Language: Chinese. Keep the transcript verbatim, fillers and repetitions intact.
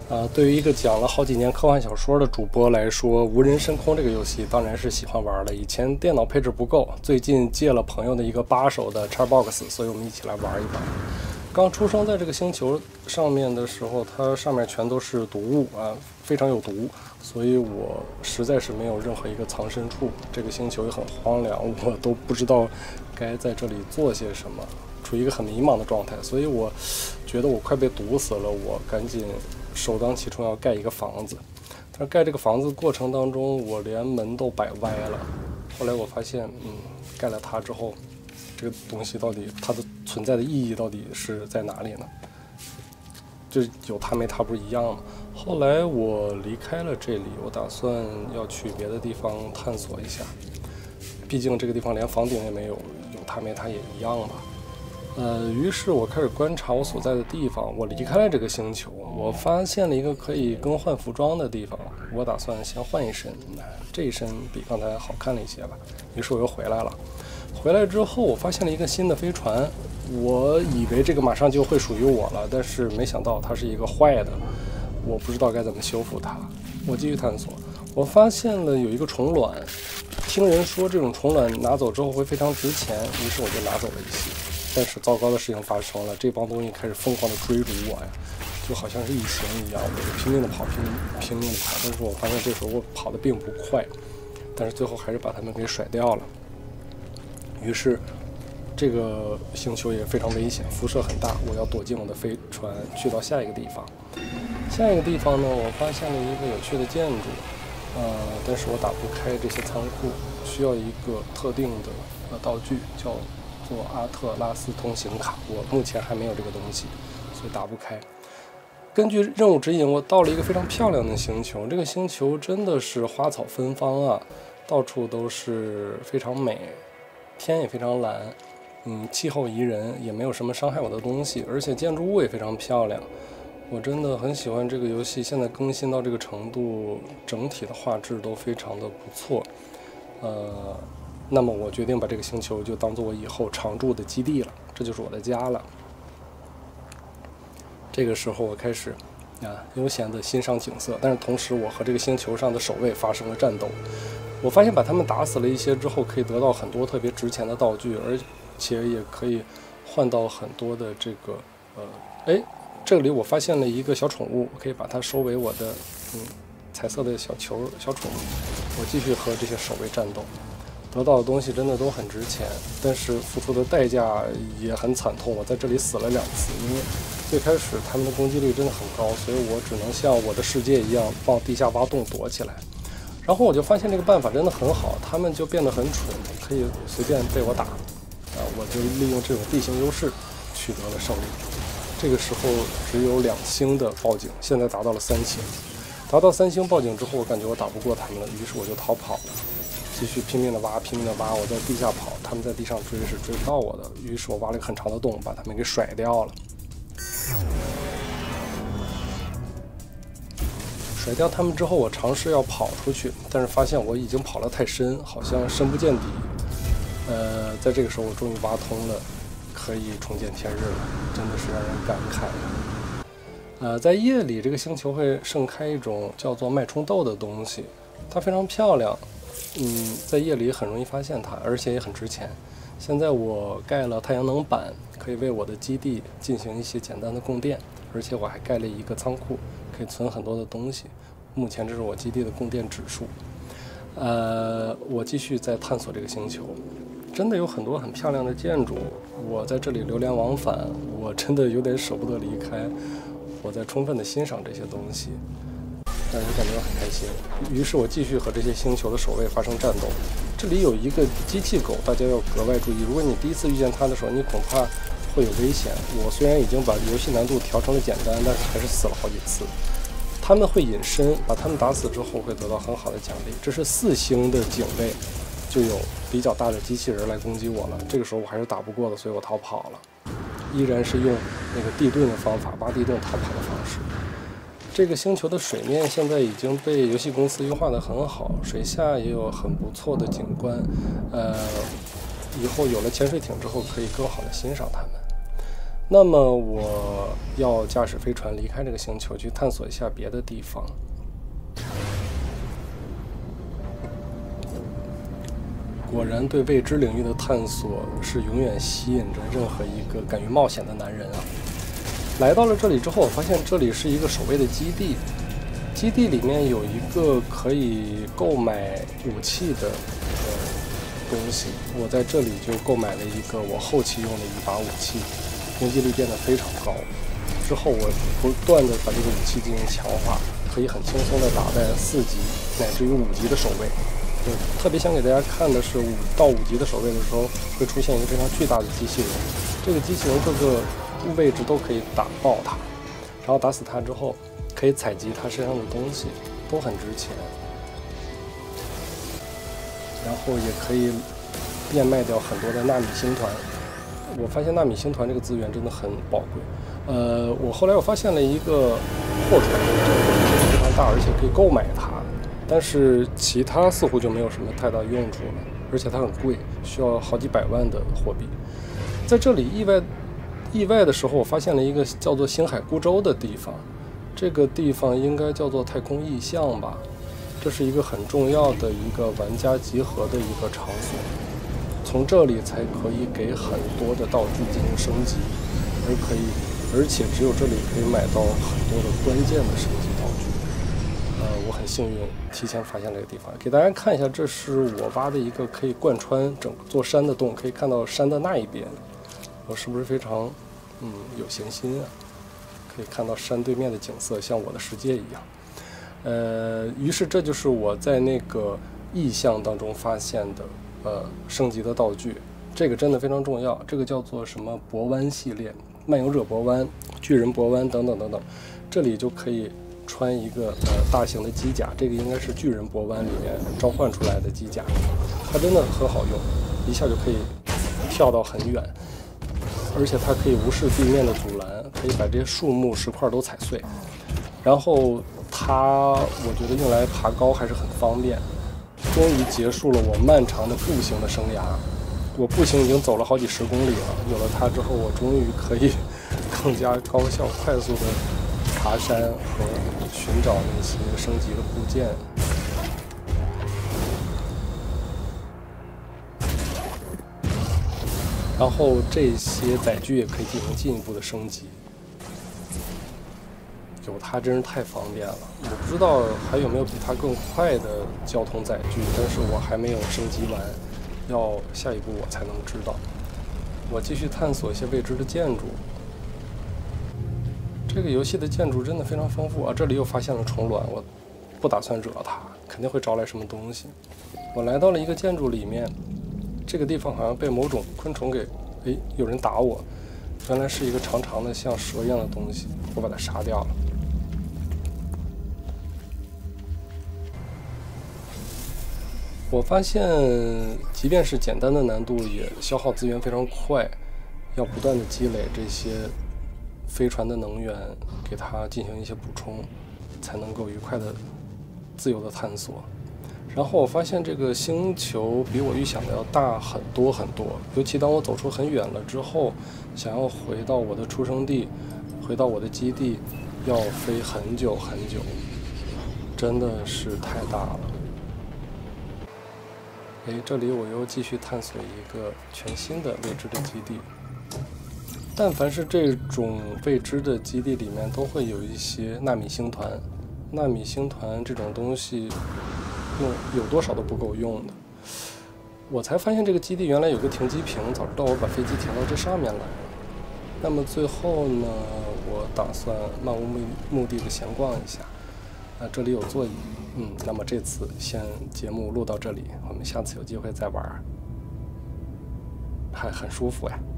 啊，对于一个讲了好几年科幻小说的主播来说，无人深空这个游戏当然是喜欢玩的。以前电脑配置不够，最近借了朋友的一个八手的 Xbox， 所以我们一起来玩一玩。刚出生在这个星球上面的时候，它上面全都是毒物啊，非常有毒，所以我实在是没有任何一个藏身处。这个星球也很荒凉，我都不知道该在这里做些什么，处于一个很迷茫的状态。所以我觉得我快被毒死了，我赶紧首当其冲要盖一个房子。但是盖这个房子过程当中，我连门都摆歪了。后来我发现，嗯，盖了它之后，这个东西到底它的存在的意义到底是在哪里呢？就有它没它不是一样吗？后来我离开了这里，我打算要去别的地方探索一下。毕竟这个地方连房顶也没有，有它没它也一样吧。呃，于是我开始观察我所在的地方。我离开了这个星球，我发现了一个可以更换服装的地方。我打算先换一身，这一身比刚才好看了一些吧。于是我又回来了。回来之后，我发现了一个新的飞船。我以为这个马上就会属于我了，但是没想到它是一个坏的，我不知道该怎么修复它。我继续探索，我发现了有一个虫卵，听人说这种虫卵拿走之后会非常值钱，于是我就拿走了一些。但是糟糕的事情发生了，这帮东西开始疯狂的追逐我呀，就好像是异形一样，我就拼命的跑，拼命拼命的跑。但是我发现这时候我跑得并不快，但是最后还是把它们给甩掉了。于是这个星球也非常危险，辐射很大，我要躲进我的飞船去到下一个地方。下一个地方呢，我发现了一个有趣的建筑，呃，但是我打不开这些仓库，需要一个特定的呃道具，叫做阿特拉斯通行卡，我目前还没有这个东西，所以打不开。根据任务指引，我到了一个非常漂亮的星球，这个星球真的是花草芬芳啊，到处都是非常美，天也非常蓝，嗯，气候宜人，也没有什么伤害我的东西，而且建筑物也非常漂亮。我真的很喜欢这个游戏，现在更新到这个程度，整体的画质都非常的不错。呃，那么我决定把这个星球就当做我以后常住的基地了，这就是我的家了。这个时候我开始啊悠闲地欣赏景色，但是同时我和这个星球上的守卫发生了战斗。我发现把他们打死了一些之后，可以得到很多特别值钱的道具，而且也可以换到很多的这个呃，哎，这里我发现了一个小宠物，可以把它收为我的嗯彩色的小球小宠物。我继续和这些守卫战斗，得到的东西真的都很值钱，但是付出的代价也很惨痛。我在这里死了两次，因为最开始他们的攻击力真的很高，所以我只能像我的世界一样往地下挖洞躲起来。然后我就发现这个办法真的很好，他们就变得很蠢，可以随便被我打，啊，我就利用这种地形优势取得了胜利。这个时候只有两星的报警，现在达到了三星。达到三星报警之后，我感觉我打不过他们了，于是我就逃跑了，继续拼命的挖，拼命的挖。我在地下跑，他们在地上追是追不到我的，于是我挖了一个很长的洞，把他们给甩掉了。甩掉他们之后，我尝试要跑出去，但是发现我已经跑得太深，好像深不见底。呃，在这个时候，我终于挖通了，可以重见天日了，真的是让人感慨。呃，在夜里，这个星球会盛开一种叫做脉冲豆的东西，它非常漂亮，嗯，在夜里很容易发现它，而且也很值钱。现在我盖了太阳能板，可以为我的基地进行一些简单的供电，而且我还盖了一个仓库，可以存很多的东西。目前这是我基地的供电指数。呃，我继续在探索这个星球，真的有很多很漂亮的建筑，我在这里流连往返，我真的有点舍不得离开。我在充分的欣赏这些东西，但是感觉很开心。于是我继续和这些星球的守卫发生战斗。这里有一个机器狗，大家要格外注意。如果你第一次遇见它的时候，你恐怕会有危险。我虽然已经把游戏难度调成了简单，但是还是死了好几次。他们会隐身，把他们打死之后会得到很好的奖励。这是四星的警卫，就有比较大的机器人来攻击我了。这个时候我还是打不过的，所以我逃跑了。依然是用那个地盾的方法，挖地洞逃跑的方式。这个星球的水面现在已经被游戏公司优化得很好，水下也有很不错的景观。呃，以后有了潜水艇之后，可以更好的欣赏它们。 那么我要驾驶飞船离开这个星球，去探索一下别的地方。果然，对未知领域的探索是永远吸引着任何一个敢于冒险的男人啊！来到了这里之后，我发现这里是一个守卫的基地，基地里面有一个可以购买武器的呃东西，我在这里就购买了一个我后期用的一把武器。攻击力变得非常高，之后我不断的把这个武器进行强化，可以很轻松的打败四级乃至于五级的守卫。就特别想给大家看的是，五到五级的守卫的时候会出现一个非常巨大的机器人，这个机器人各个位置都可以打爆它，然后打死它之后可以采集它身上的东西，都很值钱，然后也可以变卖掉很多的纳米星团。我发现纳米星团这个资源真的很宝贵。呃，我后来又发现了一个货船，这个货船非常大，而且可以购买它。但是其他似乎就没有什么太大用处了，而且它很贵，需要好几百万的货币。在这里意外意外的时候，我发现了一个叫做星海孤舟的地方。这个地方应该叫做太空意象吧？这是一个很重要的一个玩家集合的一个场所。从这里才可以给很多的道具进行升级，而可以，而且只有这里可以买到很多的关键的升级道具。呃，我很幸运提前发现这个地方，给大家看一下，这是我挖的一个可以贯穿整座山的洞，可以看到山的那一边。我是不是非常，嗯，有闲心啊？可以看到山对面的景色，像我的世界一样。呃，于是这就是我在那个意象当中发现的。呃，升级的道具，这个真的非常重要。这个叫做什么博湾系列，漫游者博湾、巨人博湾等等等等。这里就可以穿一个呃大型的机甲，这个应该是巨人博湾里面召唤出来的机甲，它真的很好用，一下就可以跳到很远，而且它可以无视地面的阻拦，可以把这些树木石块都踩碎。然后它，我觉得用来爬高还是很方便。终于结束了我漫长的步行的生涯，我步行已经走了好几十公里了。有了它之后，我终于可以更加高效、快速的爬山和寻找那些升级的部件。然后这些载具也可以进行进一步的升级。有它真是太方便了，我不知道还有没有比它更快的交通载具，但是我还没有升级完，要下一步我才能知道。我继续探索一些未知的建筑。这个游戏的建筑真的非常丰富啊！这里又发现了虫卵，我不打算惹它，肯定会招来什么东西。我来到了一个建筑里面，这个地方好像被某种昆虫给……哎，有人打我，原来是一个长长的像蛇一样的东西，我把它杀掉了。我发现，即便是简单的难度，也消耗资源非常快，要不断的积累这些飞船的能源，给它进行一些补充，才能够愉快的、自由的探索。然后我发现这个星球比我预想的要大很多很多，尤其当我走出很远了之后，想要回到我的出生地，回到我的基地，要飞很久很久，真的是太大了。哎，这里我又继续探索一个全新的未知的基地。但凡是这种未知的基地里面，都会有一些纳米星团。纳米星团这种东西，用有多少都不够用的。我才发现这个基地原来有个停机坪，早知道我把飞机停到这上面来了。那么最后呢，我打算漫无目目的的闲逛一下。啊，这里有座椅。嗯，那么这次先节目录到这里，我们下次有机会再玩，还很舒服呀。